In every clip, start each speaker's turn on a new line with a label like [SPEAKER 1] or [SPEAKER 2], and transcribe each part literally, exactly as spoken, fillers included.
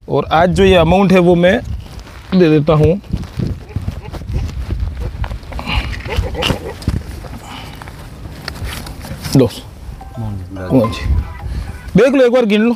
[SPEAKER 1] और आज जो ये अमाउंट है वो मैं दे देता हूँ। लो जी, देख लो एक बार गिन लो।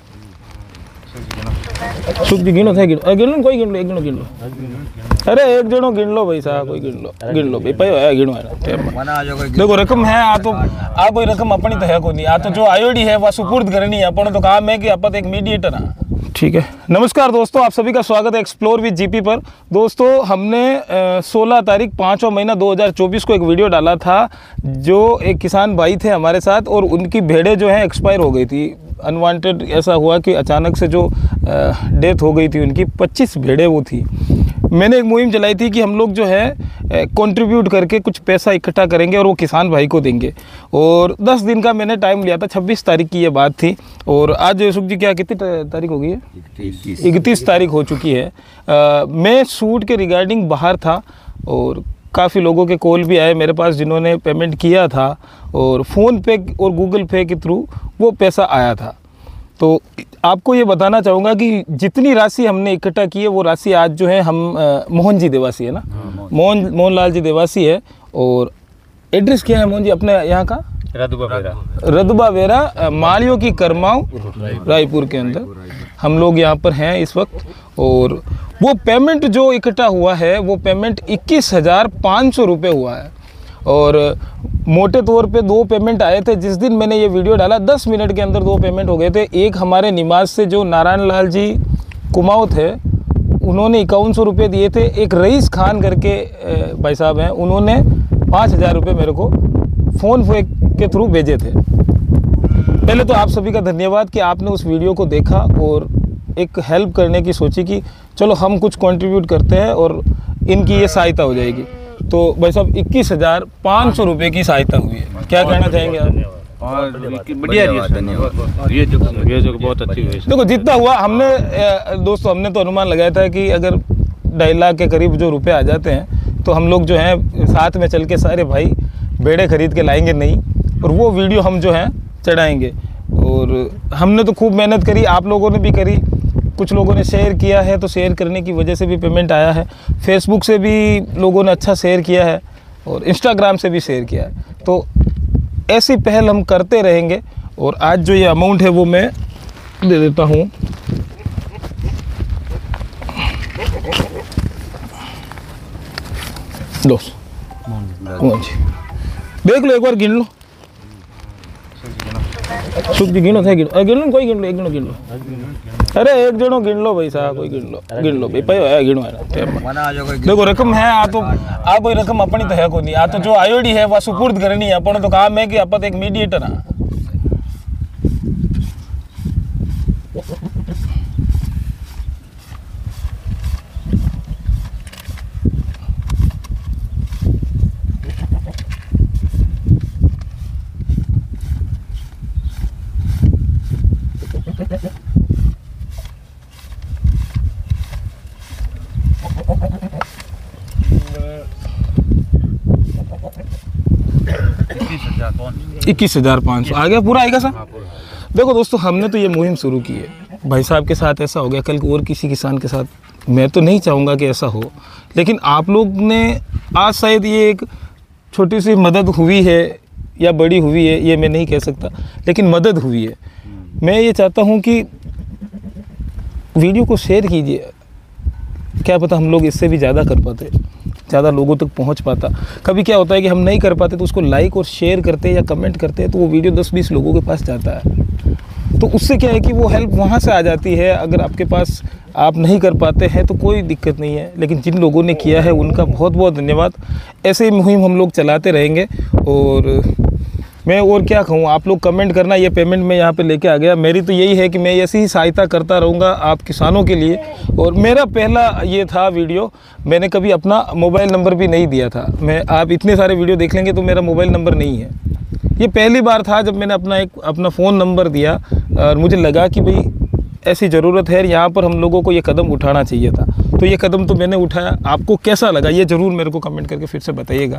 [SPEAKER 1] सुख जी गिनो थे, गिनो गिन लो, कोई गिन लो, एक गिनो गिन लो। अरे एक जनो गिन लो भाई साहब, कोई गिन लो, गिन लो भाई, पे है गिनो है। देखो रकम है आ तो आ कोई रकम अपनी तो है कोई नहीं, आ तो जो आयोडी है वह सुपुर्द करनी है। अपन तो काम है कि अपन एक मीडिएटर है। ठीक है, नमस्कार दोस्तों, आप सभी का स्वागत है एक्सप्लोर विद जीपी पर। दोस्तों हमने सोलह तारीख पाँचवा महीना दो हज़ार चौबीस को एक वीडियो डाला था, जो एक किसान भाई थे हमारे साथ और उनकी भेड़ें जो हैं एक्सपायर हो गई थी। अनवांटेड ऐसा हुआ कि अचानक से जो डेथ हो गई थी उनकी, पच्चीस भेड़ें वो थी। मैंने एक मुहिम चलाई थी कि हम लोग जो है कंट्रीब्यूट करके कुछ पैसा इकट्ठा करेंगे और वो किसान भाई को देंगे। और दस दिन का मैंने टाइम लिया था, छब्बीस तारीख की ये बात थी। और आज सुख जी क्या कितनी तारीख हो गई है? इकतीस तारीख हो चुकी है। आ, मैं शूट के रिगार्डिंग बाहर था और काफ़ी लोगों के कॉल भी आए मेरे पास जिन्होंने पेमेंट किया था और फ़ोन पे और गूगल पे के थ्रू वो पैसा आया था। तो आपको ये बताना चाहूँगा कि जितनी राशि हमने इकट्ठा की है वो राशि आज जो है हम मोहन जी देवासी है ना, मोहन मोहन लाल जी देवासी है। और एड्रेस क्या है मोहन जी अपने यहाँ का?
[SPEAKER 2] रदुबा वेरा,
[SPEAKER 1] रदुबा वेरा, मालियों की करमाओं, रायपुर के अंदर हम लोग यहाँ पर हैं इस वक्त। और वो पेमेंट जो इकट्ठा हुआ है वो पेमेंट इक्कीस हज़ार पाँच सौ रुपये हुआ है। और मोटे तौर पे दो पेमेंट आए थे। जिस दिन मैंने ये वीडियो डाला दस मिनट के अंदर दो पेमेंट हो गए थे। एक हमारे निमाज से जो नारायण लाल जी कुमाऊँ थे, उन्होंने इक्यावन सौ रुपये दिए थे। एक रईस खान करके भाई साहब हैं, उन्होंने पाँच हज़ार रुपये मेरे को फ़ोन पे के थ्रू भेजे थे। पहले तो आप सभी का धन्यवाद कि आपने उस वीडियो को देखा और एक हेल्प करने की सोची कि चलो हम कुछ कंट्रीब्यूट करते हैं और इनकी ये सहायता हो जाएगी। तो भाई साहब इक्कीस हज़ार पाँच सौ रुपये की सहायता हुई है, क्या कहना चाहेंगे आप?
[SPEAKER 2] और बढ़िया धन्यवाद, ये जो ये जो बहुत अच्छी हुई।
[SPEAKER 1] देखो जितना हुआ हमने दोस्तों हमने तो अनुमान लगाया था कि अगर ढाई लाख के करीब जो रुपए आ जाते हैं तो हम लोग जो हैं साथ में चल के सारे भाई भेड़े खरीद के लाएंगे नहीं, और वो वीडियो हम जो हैं चढ़ाएंगे। और हमने तो खूब मेहनत करी, आप लोगों ने भी करी, कुछ लोगों ने शेयर किया है तो शेयर करने की वजह से भी पेमेंट आया है। फेसबुक से भी लोगों ने अच्छा शेयर किया है और इंस्टाग्राम से भी शेयर किया है। तो ऐसी पहल हम करते रहेंगे। और आज जो ये अमाउंट है वो मैं दे देता हूँ। लो जी, देख लो एक बार गिन लो। सुख जी गिनो थे, गिनो गिन लो, कोई गिन लो, एक गिनो गिन लो। अरे एक जनो गिन लो भाई साहब, कोई गिन लो, गिन लो भाई, पे है गिनो है। देखो रकम है आ तो आ कोई रकम अपनी तो है कोई नहीं, आ तो जो आयोडी है वह सुपुर्द करनी है। अपन तो काम है कि अपन एक मीडिएटर है। इक्कीस हज़ार पाँच सौ आ गया, पूरा आएगा सर। देखो दोस्तों हमने तो ये मुहिम शुरू की है। भाई साहब के साथ ऐसा हो गया, कल को और किसी किसान के साथ, मैं तो नहीं चाहूँगा कि ऐसा हो, लेकिन आप लोग ने आज शायद ये एक छोटी सी मदद हुई है या बड़ी हुई है ये मैं नहीं कह सकता, लेकिन मदद हुई है। मैं ये चाहता हूँ कि वीडियो को शेयर कीजिए, क्या पता हम लोग इससे भी ज़्यादा कर पाते, ज़्यादा लोगों तक पहुंच पाता। कभी क्या होता है कि हम नहीं कर पाते तो उसको लाइक और शेयर करते या कमेंट करते हैं तो वो वीडियो दस बीस लोगों के पास जाता है। तो उससे क्या है कि वो हेल्प वहाँ से आ जाती है। अगर आपके पास आप नहीं कर पाते हैं तो कोई दिक्कत नहीं है, लेकिन जिन लोगों ने किया है उनका बहुत बहुत धन्यवाद। ऐसे ही मुहिम हम लोग चलाते रहेंगे। और मैं और क्या कहूँ, आप लोग कमेंट करना। ये पेमेंट मैं यहाँ पे लेके आ गया। मेरी तो यही है कि मैं ऐसी ही सहायता करता रहूँगा आप किसानों के लिए। और मेरा पहला ये था वीडियो, मैंने कभी अपना मोबाइल नंबर भी नहीं दिया था। मैं आप इतने सारे वीडियो देख लेंगे तो मेरा मोबाइल नंबर नहीं है। ये पहली बार था जब मैंने अपना एक अपना फ़ोन नंबर दिया और मुझे लगा कि भाई ऐसी ज़रूरत है, यहाँ पर हम लोगों को ये कदम उठाना चाहिए था। तो ये कदम तो मैंने उठाया। आपको कैसा लगा ये ज़रूर मेरे को कमेंट करके फिर से बताइएगा।